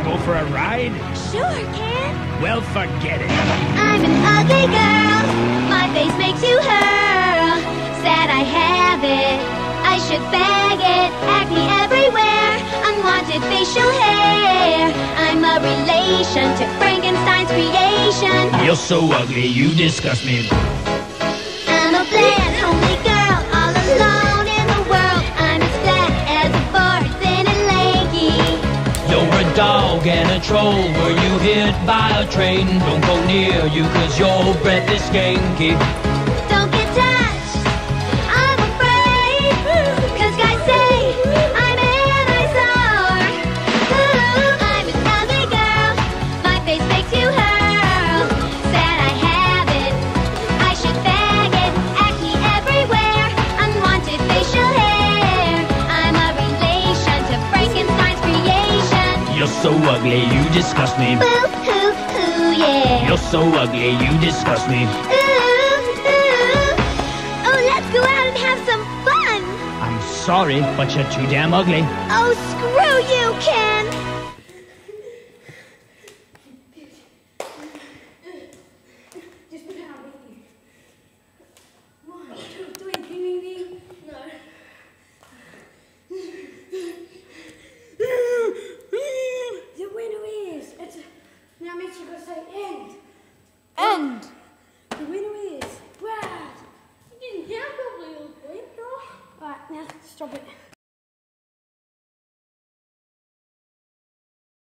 Wanna go for a ride? Sure, Ken. Well, forget it. I'm an ugly girl. My face makes you hurl. Sad I have it. I should bag it. Acne everywhere. Unwanted facial hair. I'm a relation to Frankenstein's creation. You're so ugly, you disgust me. I'm a bland, homely girl, all alone in the world. I'm as flat as a board, thin and lanky. You're a dog and a troll. Were you hit by a train? Don't go near you, cause your breath is skanky. Don't get touched, I'm afraid. Cause guys say I'm an eyesore. Ooh, I'm an ugly girl, my face makes you hurl. Sad I have it, I should bag it. Acne everywhere, unwanted facial hair. I'm a relation to Frankenstein's creation. You're so ugly, you disgust me. Boo hoo hoo, yeah. You're so ugly, you disgust me. Ooh, ooh. Oh, let's go out and have some fun. I'm sorry, but you're too damn ugly. Oh, screw you, Ken. Just put it on with you. 1, 2, 3, ding, ding, ding. No. The winner is. Now, Mitch, you've got to say end. End. The winner is Brad. You didn't count properly, all the way. Alright, now stop it.